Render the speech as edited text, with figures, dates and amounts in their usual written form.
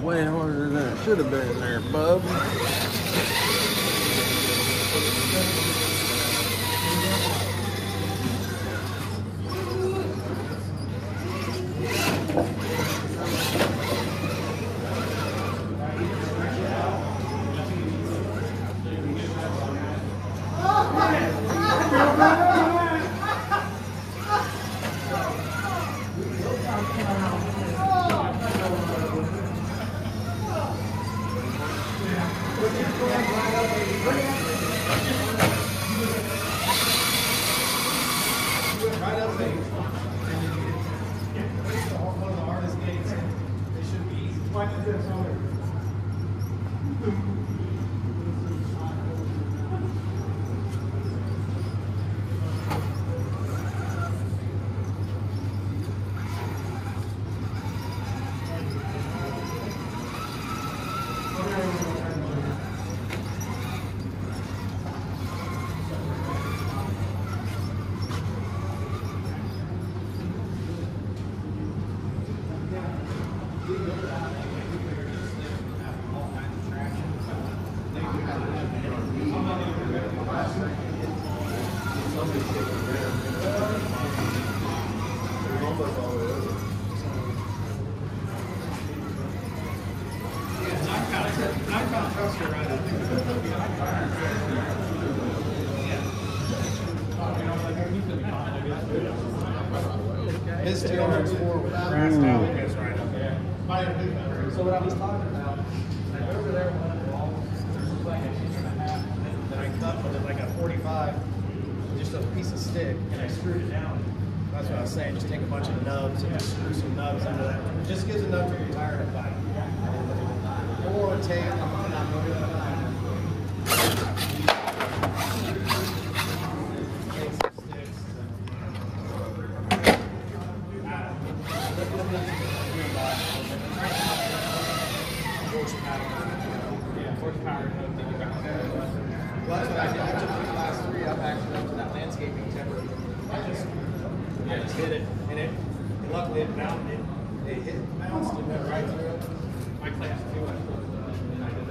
way harder than it should have been there, bub. His 204 with grassed out goes right up there. So what I was talking about, like over there, one of the walls, there's like an inch and a half that I cut with like a 45, just a piece of stick, and I screwed it down. That's what I was saying. Just take a bunch of nubs and just screw some nubs under that. It just gives enough to retire it by. Or tape. I'm not moving it. Well, that's what I did. I took the class 3 up actually up to that landscaping timber. I just hit it, and it luckily it bounced. It bounced and went right through it. My class 2, I did